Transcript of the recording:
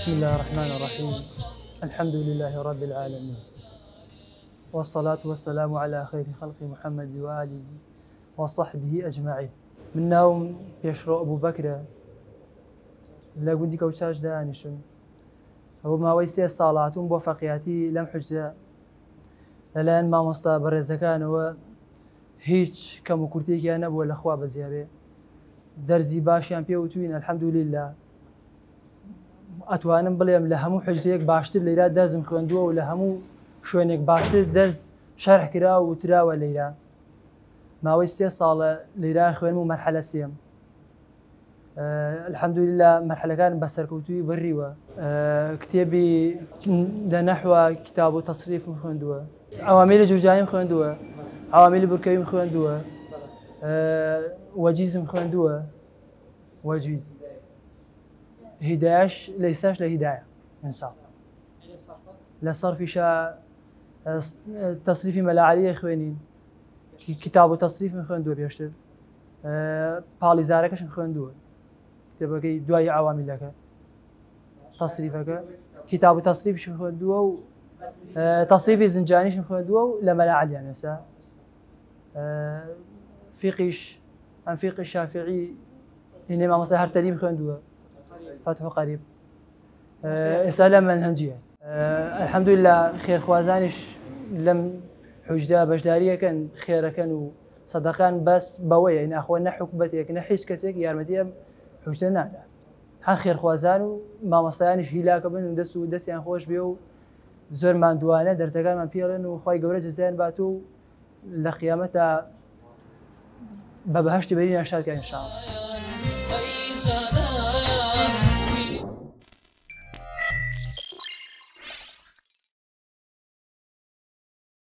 بسم الله الرحمن الرحيم. الحمد لله رب العالمين، والصلاة والسلام على خير خلق محمد وآله وصحبه أجمعين. من ناوم بيشرو أبو بكر لا قندي كوشاش دانشن أبو ما ويسي الصالاتون بو فقياتي لم حجة للان ما مصطا برزكان و هيج كم كرتيك أنا أبو الأخوة بزيابي درزي باشيان بيوتوين الحمد لله. ئەتوانم بڵێم لە هەموو حجرەیەک باشتر لەیرا دەرزم خوێندووە و لە هەموو شوێنێک باشتر دەرز شەرح کرا و وتراوە لەیرا. ماوەی 3 ساڵە لەیرا خوێنم و مەرحەلە سێم. الحەمدولله مەرحەلەکان بەسەرکەوتووی بڕیوە. کتێبی دەنەحوە کتاب و تەصریفم خوێندووە، عەوامیلی جورجانیم خوێندووە، عەوامیلی بورکەویم خوێندووە، وەجیزم خوێندووە، وەجیز هدايش ليساش لهداية إنصاف لصرفشا تصريفي ملاعلية خوينين كتاب وتصريف من خوين دو بيشتر بالي زاركش من خوين دو كتابك دواي عوامل لك تصريفك كتاب وتصريف من خوين دو تصريفي زنجانيش من خوين دو لملاعلي يعني سا فقهش عن فقه الشافعي إنما مصير تليم خوين دو فتح قريب إسألة منهجية. الحمد لله خير خوازانش لم حجدا بجدارية كان خير كانوا صدقان بس بوية يعني أخواننا حكبتي نحيش كسيك يارمتي حجدا نادا ها خير خوازان ما مصيانش هلاك بن دسو دس يعني خوش بيو زور ماندوانة درزقان من بيرن وخواي جورة جزان باتو لقيامتها ببهشت برينا شارك إن شاء الله.